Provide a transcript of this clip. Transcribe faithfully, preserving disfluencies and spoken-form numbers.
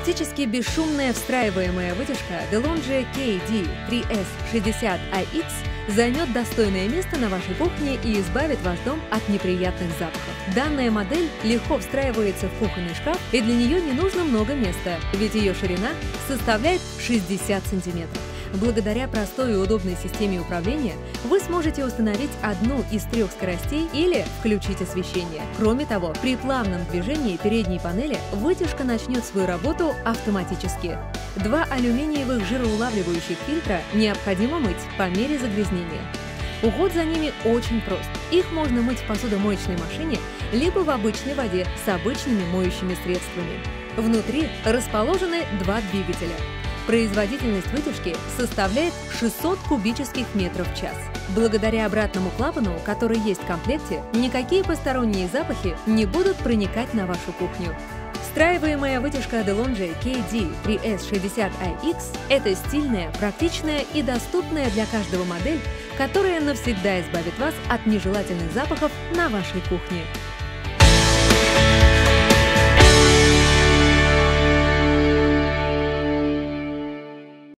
Практически бесшумная встраиваемая вытяжка Delonghi кей ди три эс шестьдесят ай икс займет достойное место на вашей кухне и избавит ваш дом от неприятных запахов. Данная модель легко встраивается в кухонный шкаф, и для нее не нужно много места, ведь ее ширина составляет шестьдесят сантиметров. Благодаря простой и удобной системе управления вы сможете установить одну из трех скоростей или включить освещение. Кроме того, при плавном движении передней панели вытяжка начнет свою работу автоматически. Два алюминиевых жироулавливающих фильтра необходимо мыть по мере загрязнения. Уход за ними очень прост. Их можно мыть в посудомоечной машине, либо в обычной воде с обычными моющими средствами. Внутри расположены два двигателя. Производительность вытяжки составляет шестьсот кубических метров в час. Благодаря обратному клапану, который есть в комплекте, никакие посторонние запахи не будут проникать на вашу кухню. Встраиваемая вытяжка Delonghi кей ди три эс шестьдесят ай икс – это стильная, практичная и доступная для каждого модель, которая навсегда избавит вас от нежелательных запахов на вашей кухне.